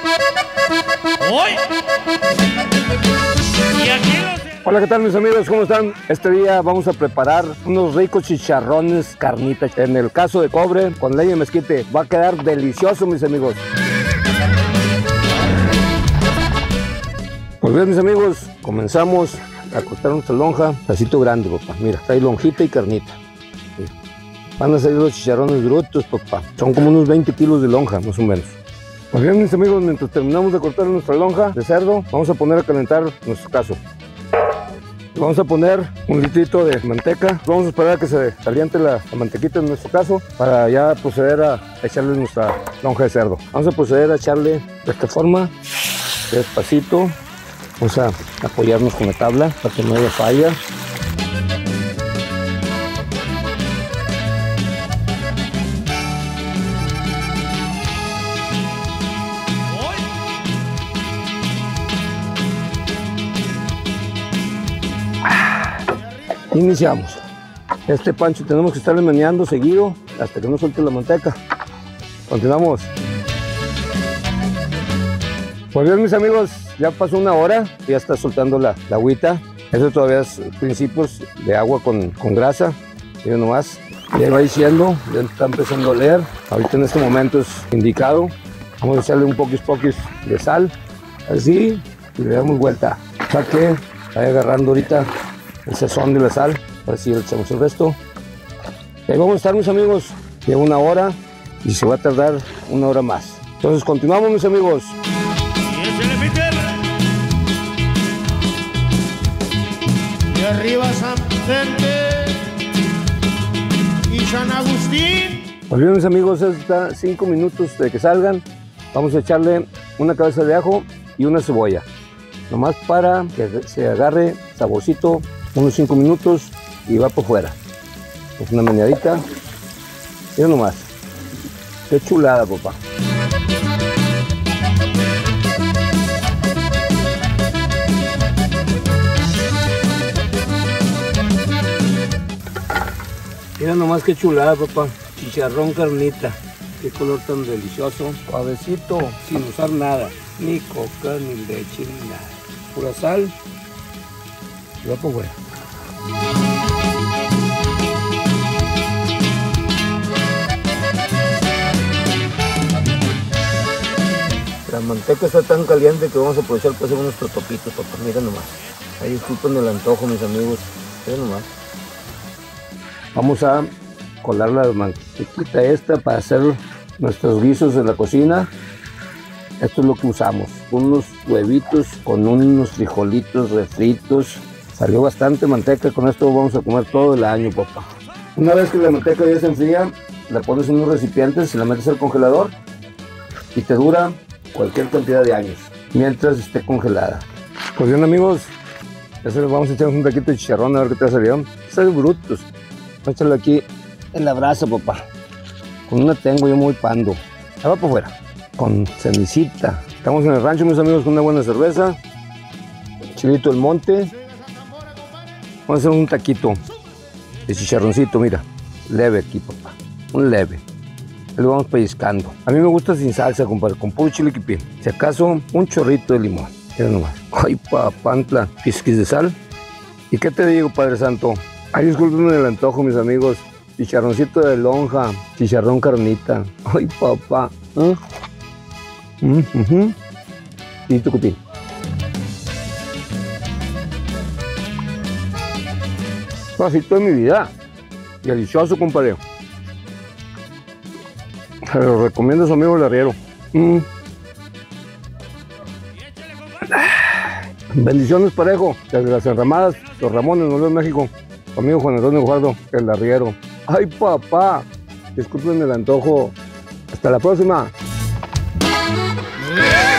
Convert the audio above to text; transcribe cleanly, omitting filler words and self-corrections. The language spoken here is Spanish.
Hoy. Y aquí los... Hola, ¿qué tal mis amigos? ¿Cómo están? Este día vamos a preparar unos ricos chicharrones carnita. En el caso de cobre, con leña de mezquite. Va a quedar delicioso, mis amigos. Pues bien, mis amigos, comenzamos a cortar nuestra lonja. Pedacito grande, papá. Mira, trae lonjita y carnita. Mira. Van a salir los chicharrones brutos, papá. Son como unos 20 kilos de lonja, más o menos. Pues bien, mis amigos, mientras terminamos de cortar nuestra lonja de cerdo, vamos a poner a calentar nuestro caso. Vamos a poner un litrito de manteca. Vamos a esperar a que se caliente la mantequita en nuestro caso para ya proceder a echarle nuestra lonja de cerdo. Vamos a proceder a echarle de esta forma, despacito. Vamos a apoyarnos con la tabla para que no haya falla. Iniciamos. Este pancho tenemos que estarle meneando seguido hasta que no suelte la manteca. Continuamos. Pues bien, mis amigos, ya pasó una hora, ya está soltando la agüita. Esto todavía es principios de agua con grasa. Miren nomás, ya va diciendo, ya está empezando a oler. Ahorita en este momento es indicado. Vamos a echarle un poquis de sal, así, y le damos vuelta. O sea que vaya agarrando ahorita el sazón de la sal, ahora sí le echamos el resto. Y ahí vamos a estar, mis amigos, lleva una hora y se va a tardar una hora más. Entonces continuamos, mis amigos. Y arriba San Vicente y San Agustín. Pues bien, mis amigos, está 5 minutos de que salgan. Vamos a echarle una cabeza de ajo y una cebolla, nomás para que se agarre saborcito. Unos 5 minutos y va por fuera. Es una meneadita. Mira nomás. Qué chulada, papá. Mira nomás qué chulada, papá. Chicharrón carnita. Qué color tan delicioso. Suavecito, sin usar nada. Ni coca, ni leche, ni nada. Pura sal. Y va por fuera. La manteca está tan caliente que vamos a aprovechar para hacer unos totopitos, papá. Mira nomás. Ahí disculpen el antojo, mis amigos. Mira nomás. Vamos a colar la mantequita esta para hacer nuestros guisos en la cocina. Esto es lo que usamos. Unos huevitos con unos frijolitos refritos. Salió bastante manteca, con esto vamos a comer todo el año, papá. Una vez que la manteca ya se enfría, la pones en unos recipientes, la metes al congelador y te dura cualquier cantidad de años, mientras esté congelada. Pues bien, amigos, ya se les vamos a echar un taquito de chicharrón a ver qué te salió. Están brutos. Vamos a echarlo aquí en la brasa, papá. Con una tengo yo muy pando. Ahí va por fuera, con cenicita. Estamos en el rancho, mis amigos, con una buena cerveza. Chilito del monte. Vamos a hacer un taquito de chicharroncito, mira, leve aquí, papá, un leve. Ahí lo vamos pellizcando. A mí me gusta sin salsa, compadre, con puro chile quipín. Si acaso, un chorrito de limón. Mira nomás. Ay, papantla, pizquis de sal. ¿Y qué te digo, Padre Santo? Ay, discúlpenme el antojo, mis amigos. Chicharroncito de lonja, chicharrón carnita. Ay, papá. Y tu cupín. Pasito de mi vida. Delicioso, compadre. Se lo recomiendo a su amigo el arriero. Bendiciones, parejo. Desde las enramadas, los Ramones, Nuevo México. Su amigo Juan Antonio Guardo, el arriero. Ay, papá. Disculpen el antojo. Hasta la próxima.